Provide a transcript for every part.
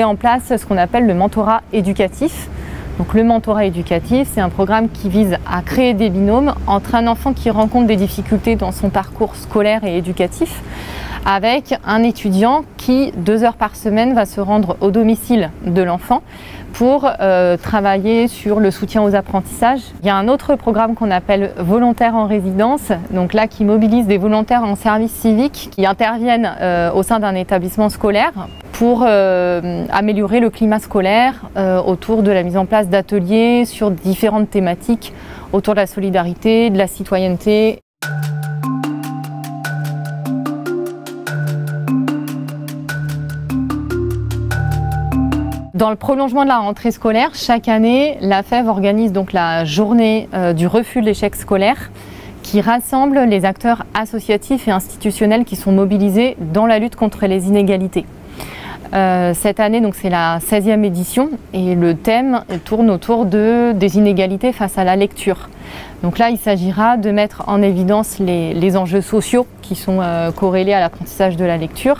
en place ce qu'on appelle le mentorat éducatif. Donc le mentorat éducatif, c'est un programme qui vise à créer des binômes entre un enfant qui rencontre des difficultés dans son parcours scolaire et éducatif avec un étudiant qui, 2 heures par semaine, va se rendre au domicile de l'enfant pour travailler sur le soutien aux apprentissages. Il y a un autre programme qu'on appelle volontaires en résidence, donc là qui mobilise des volontaires en service civique qui interviennent au sein d'un établissement scolaire pour améliorer le climat scolaire autour de la mise en place d'ateliers sur différentes thématiques autour de la solidarité, de la citoyenneté. Dans le prolongement de la rentrée scolaire, chaque année, la FEV organise donc la journée du refus de l'échec scolaire qui rassemble les acteurs associatifs et institutionnels qui sont mobilisés dans la lutte contre les inégalités. Cette année, c'est la 16e édition et le thème tourne autour des inégalités face à la lecture. Donc là, il s'agira de mettre en évidence les enjeux sociaux qui sont corrélés à l'apprentissage de la lecture.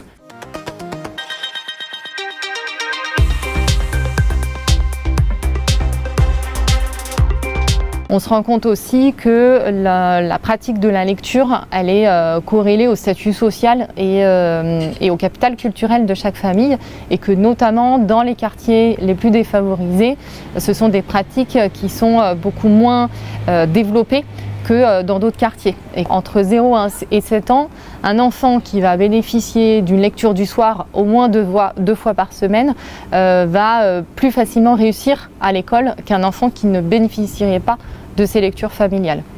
On se rend compte aussi que la pratique de la lecture, elle est corrélée au statut social et au capital culturel de chaque famille et que notamment dans les quartiers les plus défavorisés, ce sont des pratiques qui sont beaucoup moins développées que dans d'autres quartiers. Et entre 0 et 7 ans, un enfant qui va bénéficier d'une lecture du soir au moins 2 fois par semaine va plus facilement réussir à l'école qu'un enfant qui ne bénéficierait pas de ces lectures familiales.